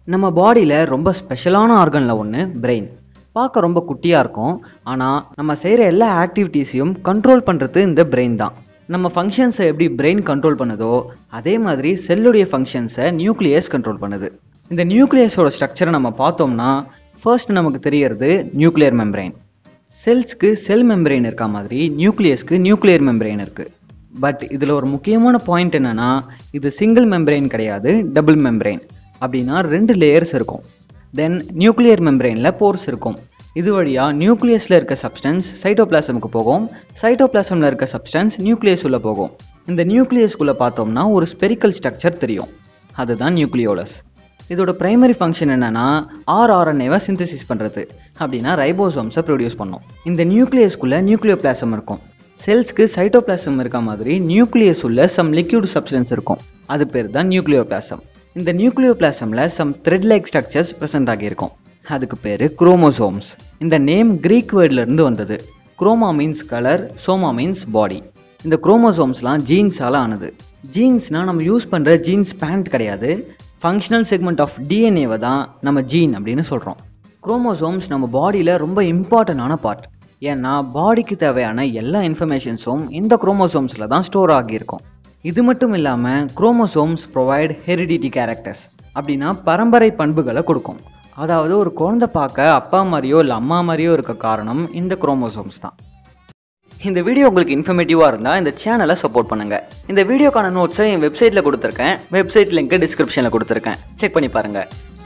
நம்ம பாடியில் ரொம்ப ஸ்பெஷலான ஆர்கனில் ஒன்று பிரெயின். பார்க்க ரொம்ப குட்டியாக இருக்கும், ஆனால் நம்ம செய்கிற எல்லா ஆக்டிவிட்டீஸையும் கண்ட்ரோல் பண்ணுறது இந்த பிரெயின் தான். நம்ம ஃபங்க்ஷன்ஸை எப்படி பிரெயின் கண்ட்ரோல் பண்ணுதோ அதே மாதிரி செல்லுடைய ஃபங்க்ஷன்ஸை நியூக்ளியஸ் கண்ட்ரோல் பண்ணுது. இந்த நியூக்ளியஸோட ஸ்ட்ரக்சரை நம்ம பார்த்தோம்னா ஃபர்ஸ்ட் நமக்கு தெரியறது நியூக்ளியர் மெம்பரைன். செல்ஸ்க்கு செல் மெம்பரைன் இருக்கா மாதிரி நியூக்ளியஸ்க்கு நியூக்ளியர் மெம்பரைன் இருக்குது. பட் இதில் ஒரு முக்கியமான பாயிண்ட் என்னென்னா, இது சிங்கிள் மெம்பரைன் கிடையாது, டபுள் மெம்பரைன். அப்படின்னா 2 லேயர்ஸ் இருக்கும். தென் நியூக்ளியர் மெம்பரைனில் போர்ஸ் இருக்கும். இது வழியாக நியூக்ளியஸில் இருக்க சப்ஸ்டன்ஸ் சைட்டோபிளாசமுக்கு போகும், சைட்டோபிளாசமில் இருக்க சப்ஸ்டன்ஸ் நியூக்ளியஸ் உள்ள போகும். இந்த நியூக்ளியஸ்குள்ளே பார்த்தோம்னா ஒரு ஸ்பெரிக்கல் ஸ்ட்ரக்சர் தெரியும், அதுதான் நியூக்ளியோலஸ். இதோட பிரைமரி ஃபங்க்ஷன் என்னன்னா ஆர்என்ஏவை சிந்தசிஸ் பண்ணுறது, அப்படின்னா ரைபோசோம்ஸை ப்ரொடியூஸ் பண்ணும். இந்த நியூக்ளியஸ்குள்ளே நியூக்ளியோபிளாசம் இருக்கும். செல்ஸ்க்கு சைட்டோபிளாசம் இருக்க மாதிரி நியூக்ளியஸ் உள்ள சம் லிக்யூட் சப்ஸ்டன்ஸ் இருக்கும், அது பேர் தான் நியூக்ளியோபிளாசம். இந்த நியூக்ளியோபிளாசமில் some thread like structures present ஆகியிருக்கும், அதுக்கு பேர் குரோமோசோம்ஸ். இந்த நேம் கிரீக் வேர்ட்லேருந்து வந்தது. Chroma means colour, soma means body. இந்த குரோமோசோம்ஸ்லாம் ஜீன்ஸால் ஆனது. ஜீன்ஸ்னால் நம்ம யூஸ் பண்ணுற ஜீன்ஸ் பேண்ட் கிடையாது, ஃபங்க்ஷனல் செக்மெண்ட் ஆஃப் டிஎன்ஏவை தான் நம்ம ஜீன் அப்படின்னு சொல்கிறோம். குரோமோசோம்ஸ் நம்ம பாடியில் ரொம்ப இம்பார்ட்டண்டான பார்ட். ஏன்னா பாடிக்கு தேவையான எல்லா இன்ஃபர்மேஷன்ஸும் இந்த குரோமோசோம்ஸில் தான் ஸ்டோர் ஆகியிருக்கும். இது மட்டும் இல்லாமல் குரோமோசோம்ஸ் ப்ரொவைட் ஹெரிடிட்டி கேரக்டர்ஸ், அப்படின்னா பரம்பரை பண்புகளை கொடுக்கும். அதாவது ஒரு குழந்தை பார்க்க அப்பா மாதிரியோ இல்லை அம்மா மாதிரியோ இருக்க காரணம் இந்த குரோமோசோம்ஸ் தான். இந்த வீடியோ உங்களுக்கு இன்ஃபர்மேட்டிவாக இருந்தால் இந்த சேனலை சப்போர்ட் பண்ணுங்கள். இந்த வீடியோக்கான நோட்ஸை என் வெப்சைட்டில் கொடுத்துருக்கேன், வெப்சைட் லிங்க் டிஸ்கிரிப்ஷனில் கொடுத்துருக்கேன், செக் பண்ணி பாருங்கள்.